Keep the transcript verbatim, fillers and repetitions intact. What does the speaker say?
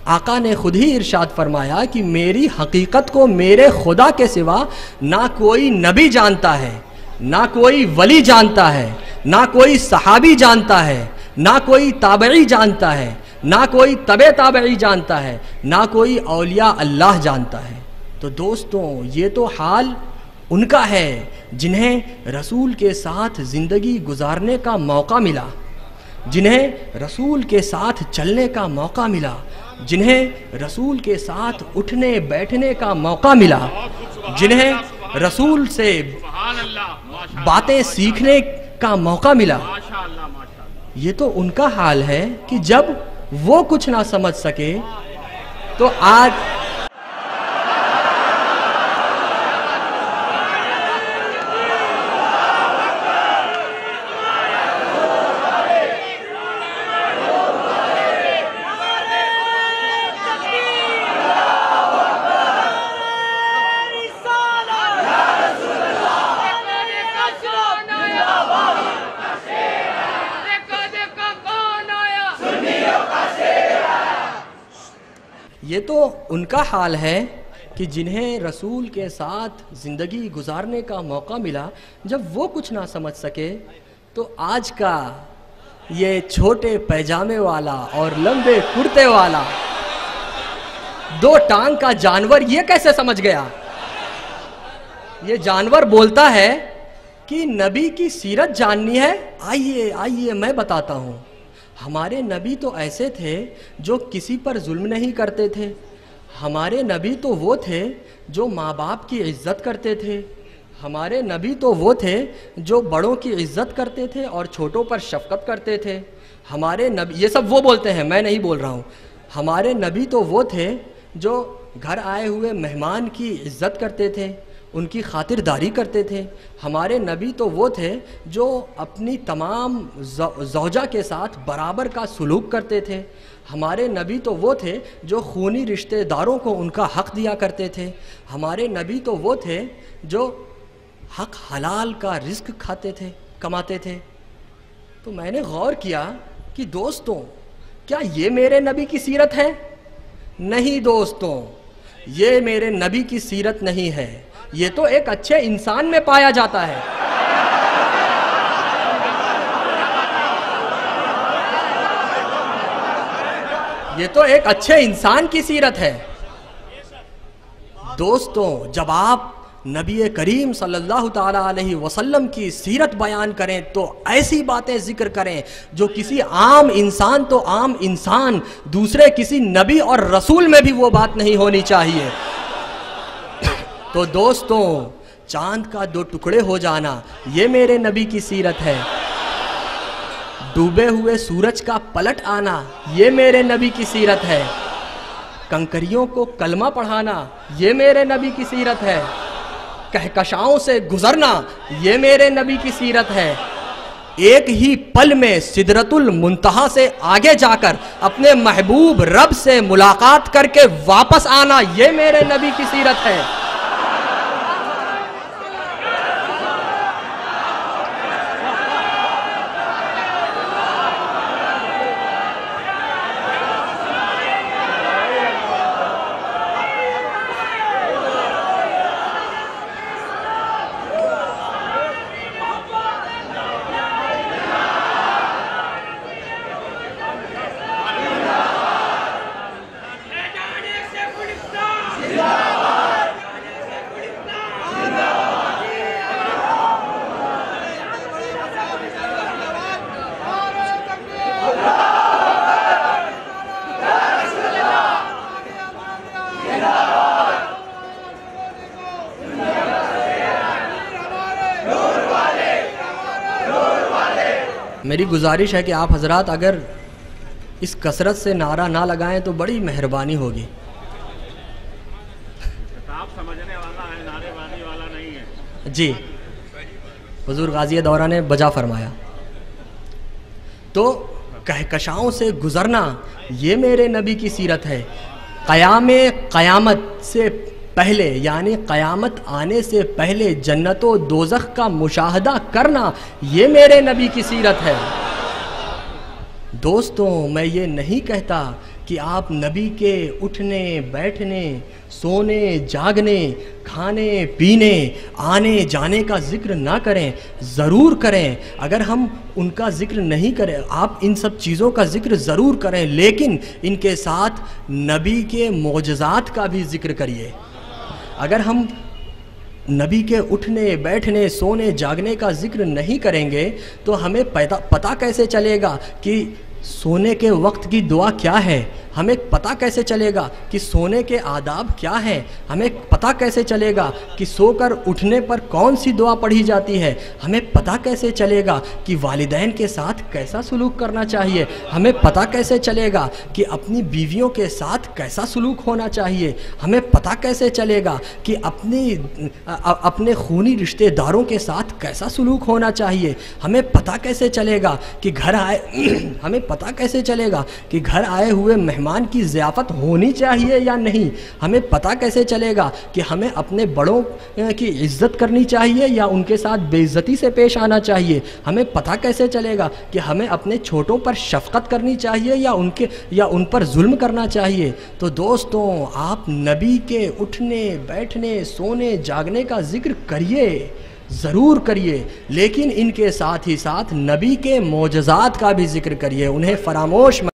आका ने खुद ही इरशाद फरमाया कि मेरी हकीकत को मेरे खुदा के सिवा ना कोई नबी जानता है, ना कोई वली जानता है, ना कोई सहाबी जानता है, ना कोई ताबई जानता है, ना कोई तबे ताबई जानता है, ना कोई औलिया अल्लाह जानता है। तो दोस्तों, ये तो हाल उनका है जिन्हें रसूल के साथ ज़िंदगी गुजारने का मौका मिला, जिन्हें रसूल के साथ चलने का मौका मिला, जिन्हें रसूल के साथ उठने बैठने का मौका मिला, जिन्हें रसूल से बातें सीखने का मौका मिला। ये तो उनका हाल है कि जब वो कुछ ना समझ सके तो आज ये तो उनका हाल है कि जिन्हें रसूल के साथ ज़िंदगी गुजारने का मौका मिला, जब वो कुछ ना समझ सके तो आज का ये छोटे पैजामे वाला और लंबे कुर्ते वाला दो टांग का जानवर ये कैसे समझ गया। ये जानवर बोलता है कि नबी की सीरत जाननी है, आइए आइए मैं बताता हूँ। हमारे नबी तो ऐसे थे जो किसी पर जुल्म नहीं करते थे। हमारे नबी तो वो थे जो माँ बाप की इज़्ज़त करते थे। हमारे नबी तो वो थे जो बड़ों की इज़्ज़त करते थे और छोटों पर शफ़क़त करते थे। हमारे नबी, ये सब वो बोलते हैं, मैं नहीं बोल रहा हूँ। हमारे नबी तो वो थे जो घर आए हुए मेहमान की इज़्ज़त करते थे, उनकी खातिरदारी करते थे। हमारे नबी तो वो थे जो अपनी तमाम ज़ौजा के साथ बराबर का सलूक करते थे। हमारे नबी तो वो थे जो खूनी रिश्तेदारों को उनका हक़ दिया करते थे। हमारे नबी तो वो थे जो हक़ हलाल का रिज़्क़ खाते थे, कमाते थे। तो मैंने गौर किया कि दोस्तों, क्या ये मेरे नबी की सीरत है? नहीं दोस्तों, ये मेरे नबी की सीरत नहीं है। ये तो एक अच्छे इंसान में पाया जाता है। ये तो एक अच्छे इंसान की सीरत है। दोस्तों, जब आप नबी करीम सल्लल्लाहु ताला अलैहि वसल्लम की सीरत बयान करें तो ऐसी बातें जिक्र करें जो किसी आम इंसान, तो आम इंसान दूसरे किसी नबी और रसूल में भी वो बात नहीं होनी चाहिए। तो दोस्तों, चांद का दो टुकड़े हो जाना ये मेरे नबी की सीरत है। डूबे हुए सूरज का पलट आना ये मेरे नबी की सीरत है। कंकरियों को कलमा पढ़ाना ये मेरे नबी की सीरत है। कहकशाओं से गुजरना ये मेरे नबी की सीरत है। एक ही पल में सिदरतुल मुंतहा से आगे जाकर अपने महबूब रब से मुलाकात करके वापस आना ये मेरे नबी की सीरत है। मेरी गुजारिश है कि आप हजरात अगर इस कसरत से नारा ना लगाएं तो बड़ी मेहरबानी होगी। आप समझने वाला है, नारेबाजी वाला नहीं है। जी, हुजूर गाज़ी दौरा ने बजा फरमाया। तो कहकशाओं से गुजरना ये मेरे नबी की सीरत है। क़यामे क़यामत से पहले, यानी क़यामत आने से पहले जन्नत व दोज़ख का मुशाहदा करना ये मेरे नबी की सीरत है। दोस्तों, मैं ये नहीं कहता कि आप नबी के उठने बैठने, सोने जागने, खाने पीने, आने जाने का जिक्र ना करें। ज़रूर करें। अगर हम उनका जिक्र नहीं करें, आप इन सब चीज़ों का जिक्र ज़रूर करें, लेकिन इनके साथ नबी के मोजज़ात का भी जिक्र करिए। अगर हम नबी के उठने बैठने, सोने जागने का जिक्र नहीं करेंगे तो हमें पता पता कैसे चलेगा कि सोने के वक्त की दुआ क्या है? हमें पता कैसे चलेगा कि सोने के आदाब क्या हैं? हमें पता कैसे चलेगा कि सोकर उठने पर कौन सी दुआ पढ़ी जाती है? हमें पता कैसे चलेगा कि वालिदैन के साथ कैसा सलूक करना चाहिए? हमें पता कैसे चलेगा कि अपनी बीवियों के साथ कैसा सलूक होना चाहिए? हमें पता कैसे चलेगा कि अपनी अपने खूनी रिश्तेदारों के साथ कैसा सलूक होना चाहिए? हमें पता कैसे चलेगा कि घर आए हमें पता कैसे चलेगा कि घर आए हुए मेहमान की ज़ियाफ़त होनी चाहिए या नहीं? हमें पता कैसे चलेगा कि हमें अपने बड़ों की इज़्ज़त करनी चाहिए या उनके साथ बेइज्जती से पेश आना चाहिए? हमें पता कैसे चलेगा कि हमें अपने छोटों पर शफ़क़त करनी चाहिए या उनके या उन पर जुल्म करना चाहिए? तो दोस्तों, आप नबी के उठने बैठने, सोने जागने का ज़िक्र करिए, ज़रूर करिए, लेकिन इनके साथ ही साथ नबी के मोजज़ात का भी जिक्र करिए, उन्हें फरामोश